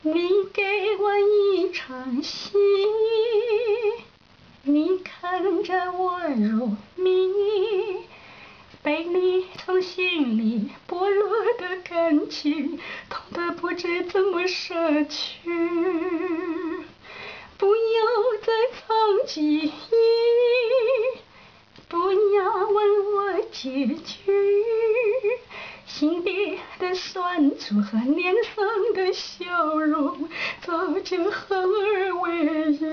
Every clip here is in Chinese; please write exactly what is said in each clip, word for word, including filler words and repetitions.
你给我一场戏，你看着我入迷，被你从心里剥落的感情，痛得不知怎么舍去。不要再藏记忆，不要问我结局。心底的酸楚和脸上的笑容，早就合二为一。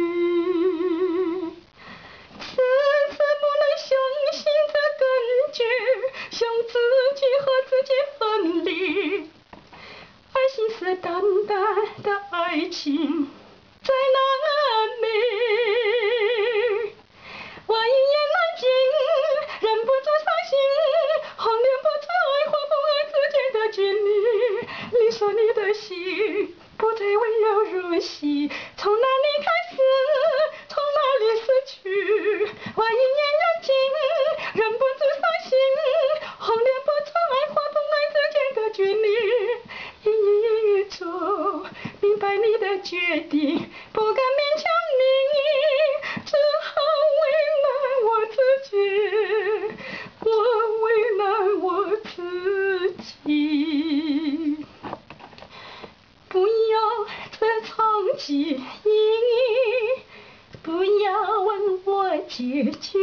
次次不能相信这感觉，想自己和自己分离，而信誓旦旦的爱情在哪里？我一言难尽，忍不住伤心，衡量不出爱或不爱之间的距离。你说你的心不再温柔如昔，从哪里开始，从哪里失去？我一言难尽，忍不住伤心，衡量不出爱或不爱之间的距离。一一一走，明白你的决定，不敢勉强你，只好为难我自己，我为难我自己。不要再藏记忆，不要问我结局，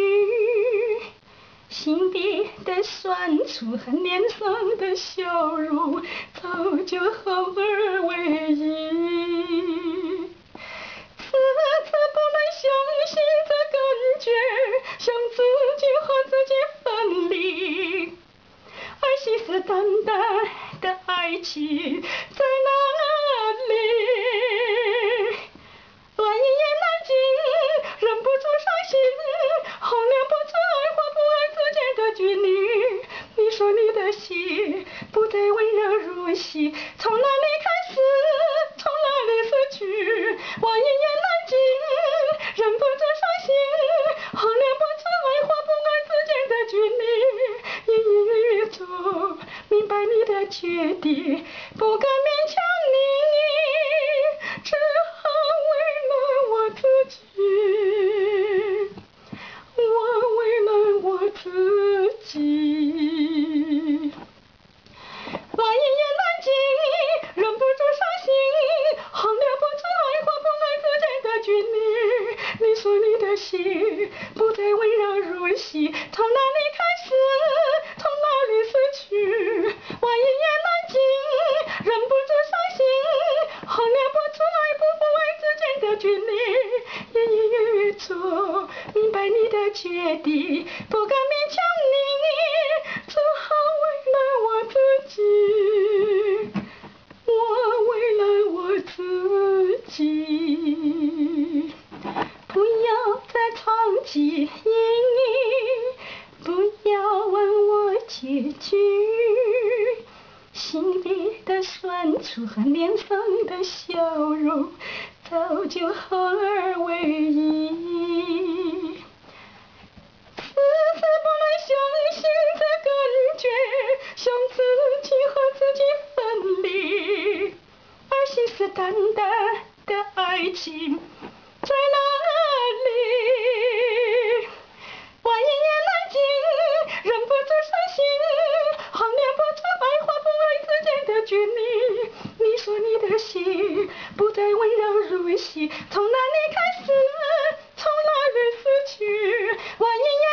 心底的酸楚和脸上的笑容，早就合二为一。次次不能相信这感觉，想自己和自己分离，而信誓旦旦的爱情在哪里？我一言难尽，忍不住伤心，衡量不出爱或不爱之间的距离。你说你的心不再温柔如昔，从哪里开始，从哪里失去？我一言难尽，忍不住伤心，衡量不出爱或不爱之间的距离。一一一走，明白你的决定，不敢勉强你，只好为难我自己，我为难我自己。我一言难尽，忍不住伤心，衡量不出爱或不爱之间的距离。你说你的心不再温柔如昔，从哪里开始，从哪里失去？我一言难尽，忍不住伤心，衡量不出爱不不爱之间的距离。一一一走，明白你的决定，不敢勉强你，只好为难我自己，我为难我自己。不要再藏记忆，不要问我结局，心底的酸楚和脸上的笑容，早就合二为一。次次不能相信这感觉，想自己和自己分离，而信誓旦旦的爱情在哪里？我一言难尽，忍不住伤心，衡量不出爱或不爱之间的距离。你说你的心不再温柔如昔，从哪里开始，从哪里失去？我一